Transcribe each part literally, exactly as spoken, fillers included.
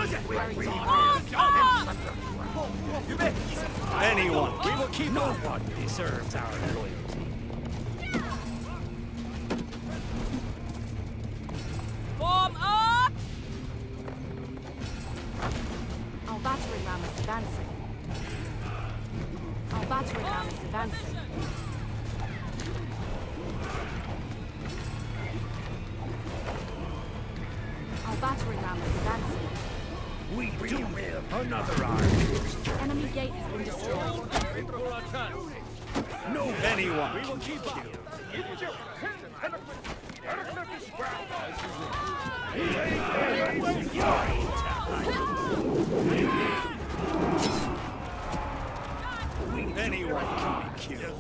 Anyone. We will keep. No one deserves our loyalty. Form up! Our battering ram is advancing. Our battering ram is advancing. Our battering ram is advancing. We do live another arm. Enemy gate has been destroyed. No anyone. We will keep up. Anyone can be killed.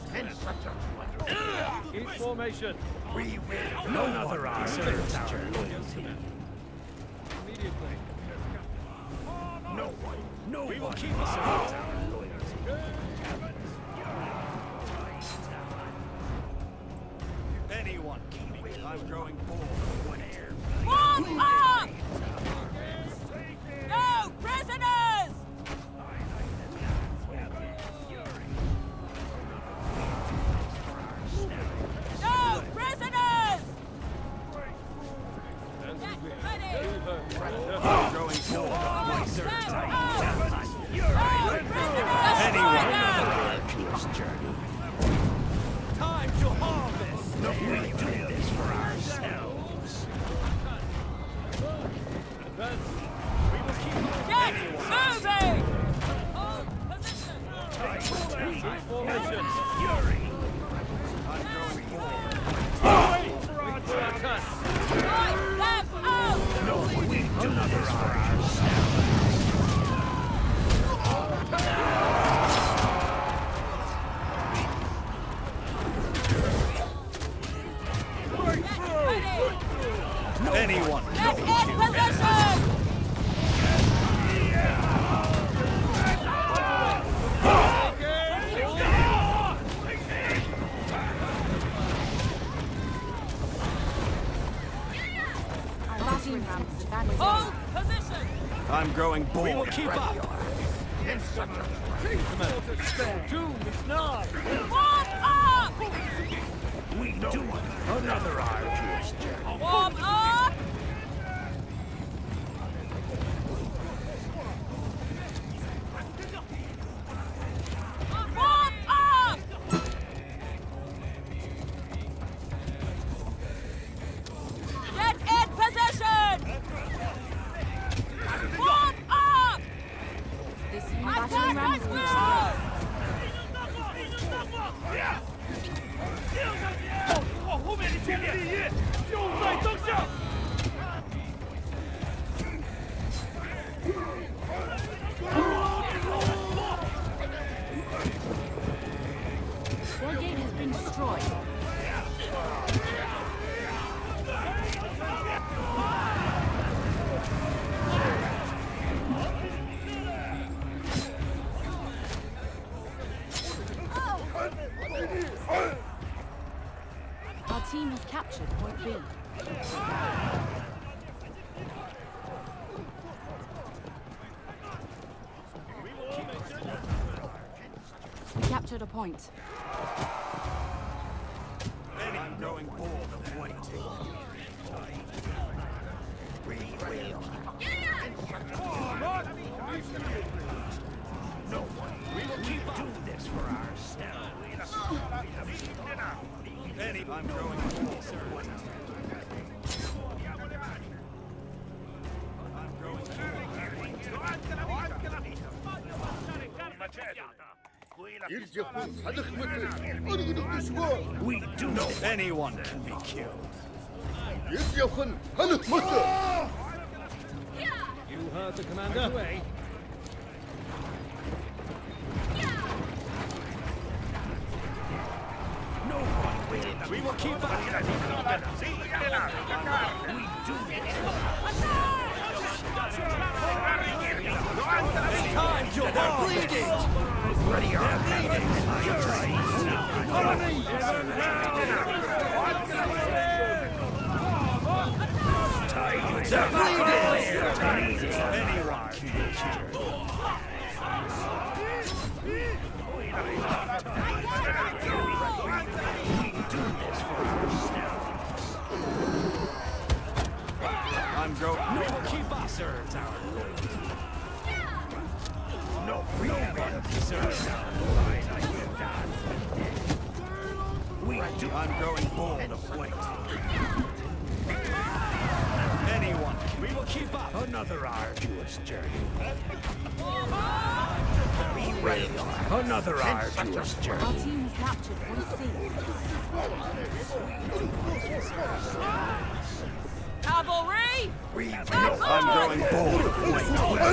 Keep formation. We will. No other arm serves our loyalty. Immediately. No one. No we will keep us serves our loyalty. Anyone can be killed. I'm growing bored of one air. Form up! No prisoners! No prisoners! Get ready! I'm growing bored of my serves our loyalty. No prisoners! Anyone Now! on a journey. Time to harvest. No, we do this for ourselves. Advance. We will keep. Get moving! Hold position! Keep formation. Fury. I'm growing bored. Wait for our attack. Right them out! No, we do this for ourselves. Anyone. Get in position! Our battering ram is advancing. Hold position! I'm growing bored. We will keep up. Doom is nigh. Form up! We do another arduous journey. Form up! Form up! Get in position! Form up! This new Attack battering ram as is well! Their gate has been destroyed. Our team has captured point B. We captured a point. I'm growing bored of waiting. We will. No one. We will keep doing this for ourselves. Any, I'm growing bored of waiting. I'm growing bored. We do know anyone can be killed. You heard the commander. Away. No one will. We will keep up. We do this. It's time to they're bleeding. Ready are bleeding. They're bleeding. Anyone can do this. We do this for ourselves. I'm going. No one keep us serves our loyalty. No, no one deserves our loyalty. We do. I'm going bold of late. Anyone. We will keep up. Another arduous journey. Be ready. Another arduous journey. Our team has captured point C. Cavalry! We no, I'm going bold of late.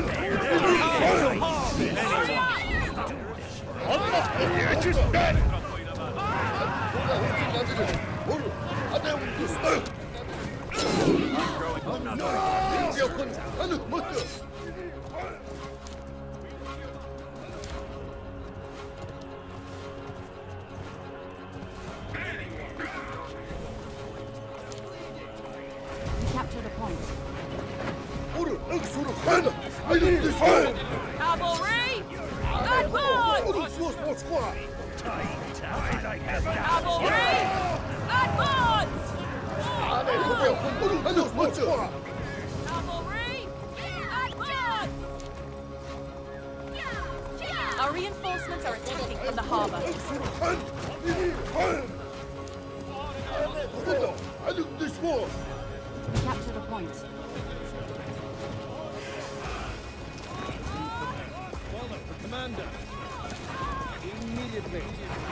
We captured a point. Cavalry! Advance! Cavalry! Advance! Cavalry! Advance! Our reinforcements are attacking from the harbor. We captured a point. Follow the commander. Immediately.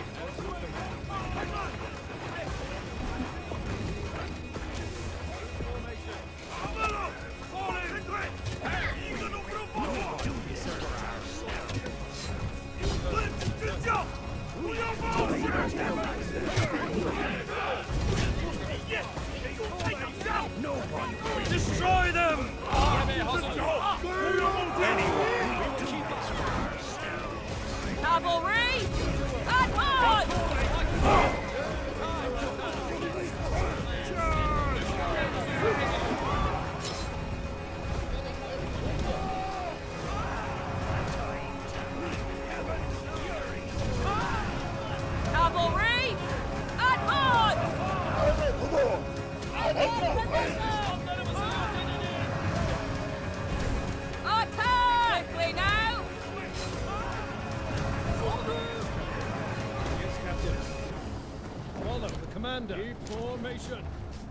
No one. Destroy them! Anyone. Keep us from ourselves. Cavalry! Advance! Cavalry! Advance! Attack! Quickly now! Yes, Captain. Follow the commander. Keep formation.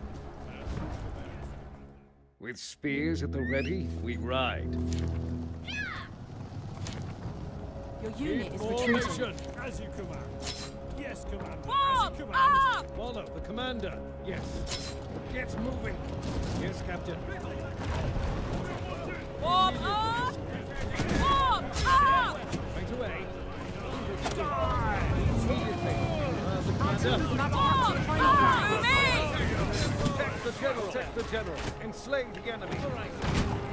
With spears at the ready, we ride. Your unit Keep is retreating. formation. As you command. Yes, Commander. Form up! Follow the commander. Yes. Get moving. Yes, Captain. Form up! Form up! Right away. Immediately. Uh, the Our team is commander. about to capture the final round. To me! Take the general. Take the general. Enslave the enemy.